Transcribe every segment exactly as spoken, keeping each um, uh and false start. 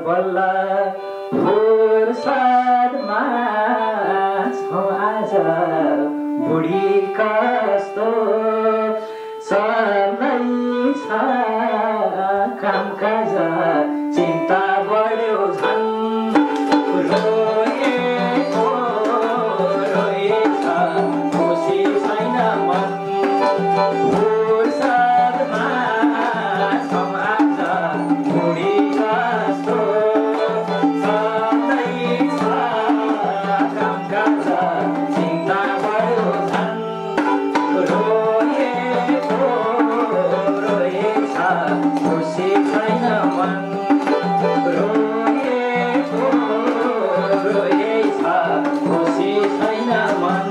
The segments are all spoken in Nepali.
बल्ल फुर्सदमा छौ आज बुढी कस्तो चल्दैछ कामकाज चिन्ता बढ्यो झन् रोएको रोएछ खुसी छैन मन फुर्सदमा छौ आज बुढी कस्तो चल्दैछ कामकाज चिन्ता बढ्यो झन् रोएको रोएछ खुसी छैन मन रोएको रोएछ खुसी छैन मन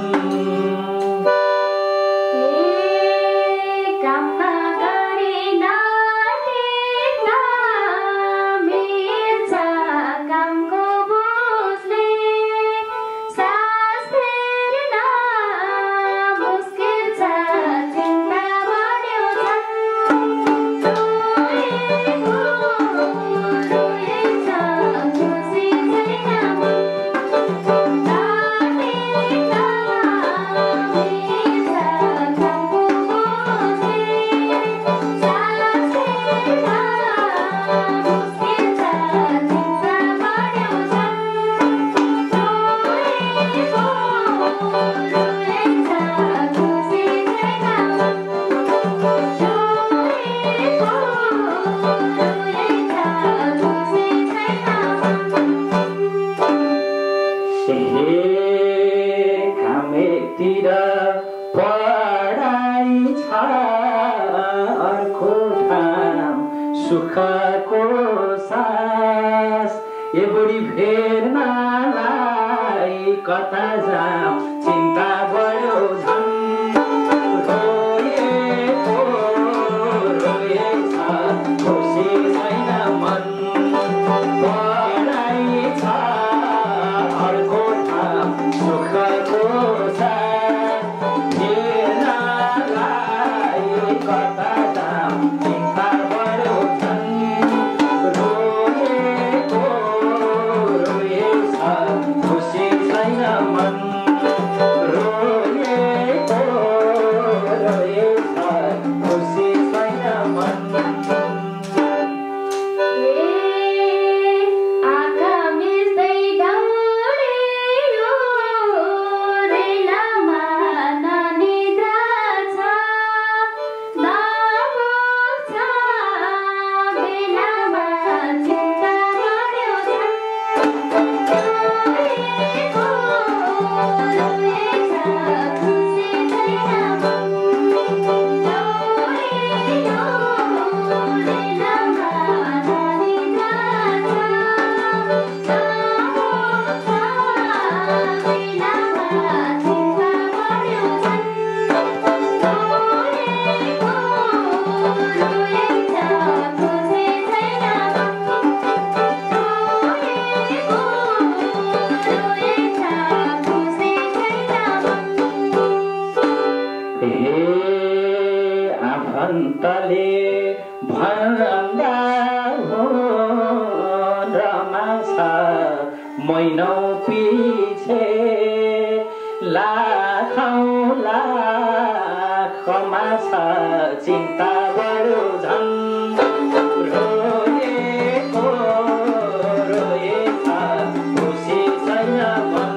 सुखको सास ए बुढी फेर्नलाई कता जाम चिन्ता बढ्यो झन् रोएको रोएछ खुसी छैन मन पढाइ छ अर्को ठाउँ सुखको सास फेर्नलाई कता जाम चिन्ता बढ्यो खुसी छैन मन रोएको रोएछ खुसी छैन मन आफन्तले भन्दा हो रमाछ महिनौ पिछे लाखौँ लाखमा छ चिन्ता बढ्यो झन् रोएको रोएछ खुसी छैन मन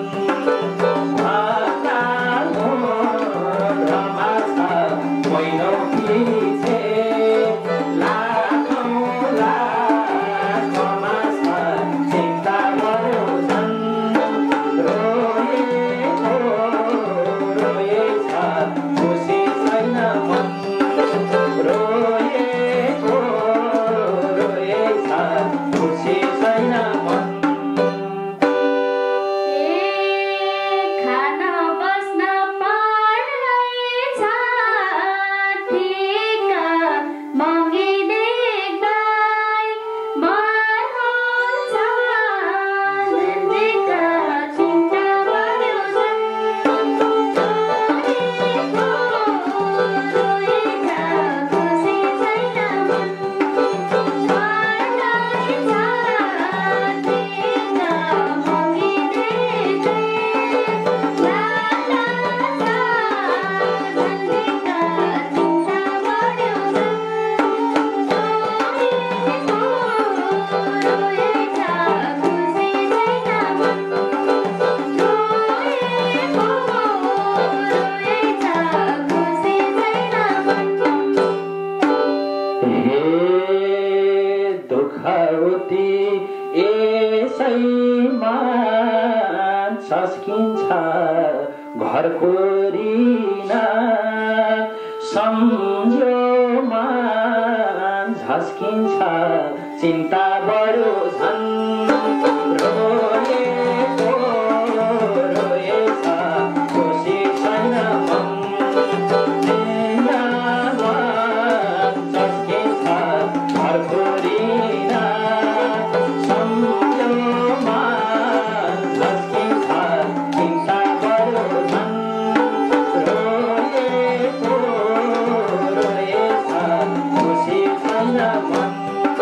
Ro यसैमा झस्किन्छ घरको रिना सम्झोमा झस्किन्छ चिन्ता बढो झन् रोएको रोएछ खुसी छैन मन जिन्दमा झस्किन्छ घरको रिना सम्झोमा झस्किन्छ चिन्ता बढो झन् रोएको रोएछ खुसी छैन मन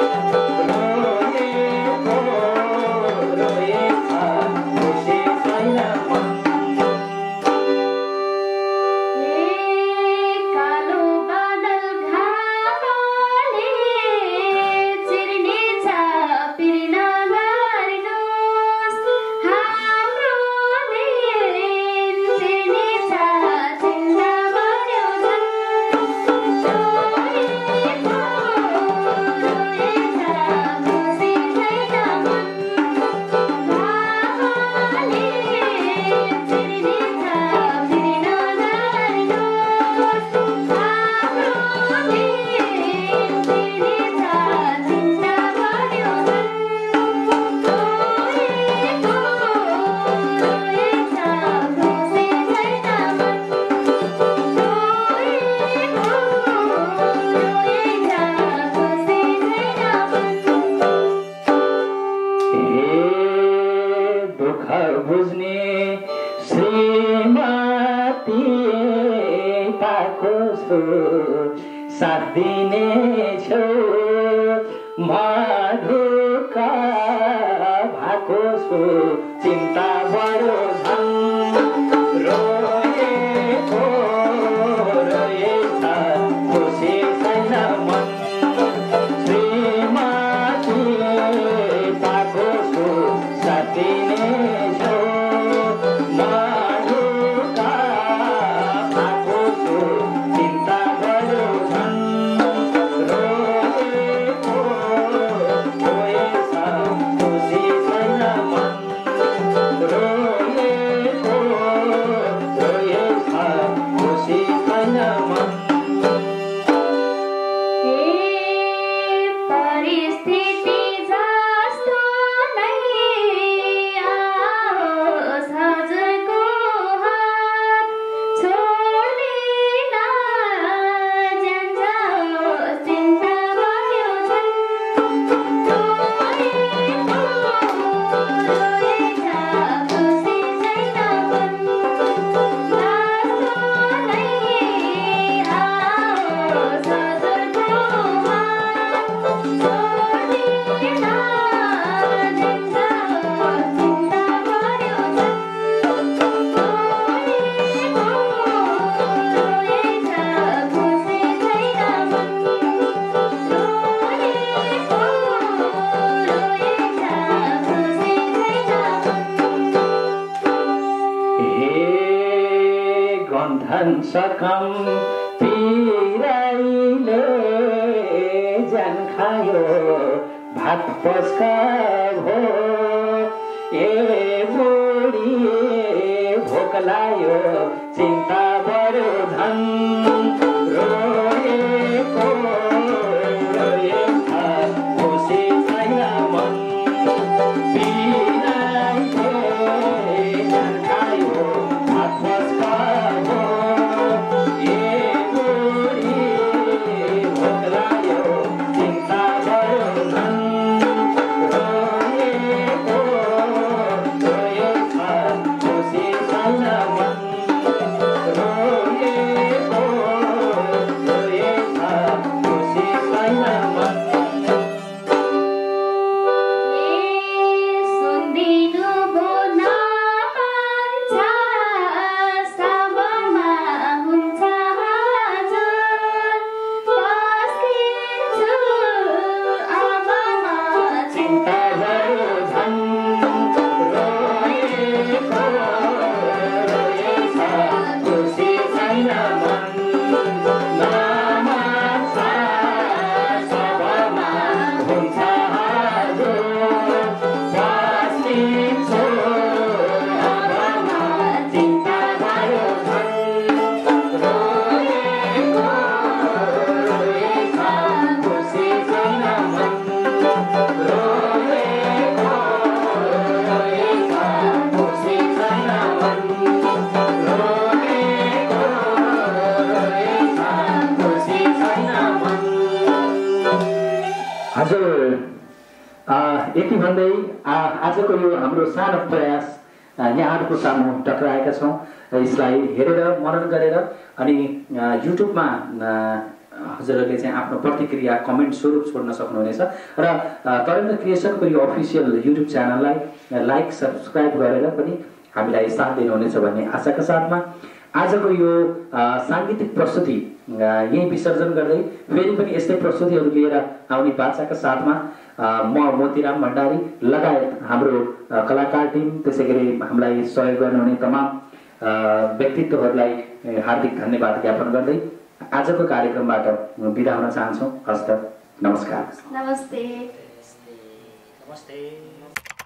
बुझ्ने श्रीमती पाएको छु साथ दिने छु मधुका भएको छु चिन्ता बढो झन् रोएको रोएछ खुसी छैन मन श्रीमती पाएको छु साथ दिने गन्धन सकम पिराइले ज्यान खायो भात पस्का भो ए बुढी भोक लायो चिन्ता बढो झन् रोएको रोएछ खुसी छैन मन पिराइले ज्यान खायो भात पस्का Oh आजको यो हाम्रो सानो प्रयास यहाँहरूको सामु टक्राएका छौँ। यसलाई हेरेर मनन गरेर अनि युट्युबमा हजुरहरूले चाहिँ आफ्नो प्रतिक्रिया कमेन्ट स्वरूप छोड्न सक्नुहुनेछ र तरेन्द्र क्रिएसनको यो अफिसियल युट्युब च्यानललाई लाइक सब्सक्राइब गरेर पनि हामीलाई साथ दिनुहुनेछ भन्ने आशाका साथमा आजको यो साङ्गीतिक प्रस्तुति यही विसर्जन गर्दै फेरि पनि यस्तै प्रस्तुतिहरू लिएर आउने बाचाका साथमा म मोतीराम भण्डारी लगायत हाम्रो कलाकार टिम त्यसै गरी हामीलाई सहयोग गर्नुहुने तमाम व्यक्तित्वहरूलाई हार्दिक धन्यवाद ज्ञापन गर्दै आजको कार्यक्रमबाट बिदा हुन चाहन्छौँ। हस्त नमस्कार। नमस्ते। नमस्ते।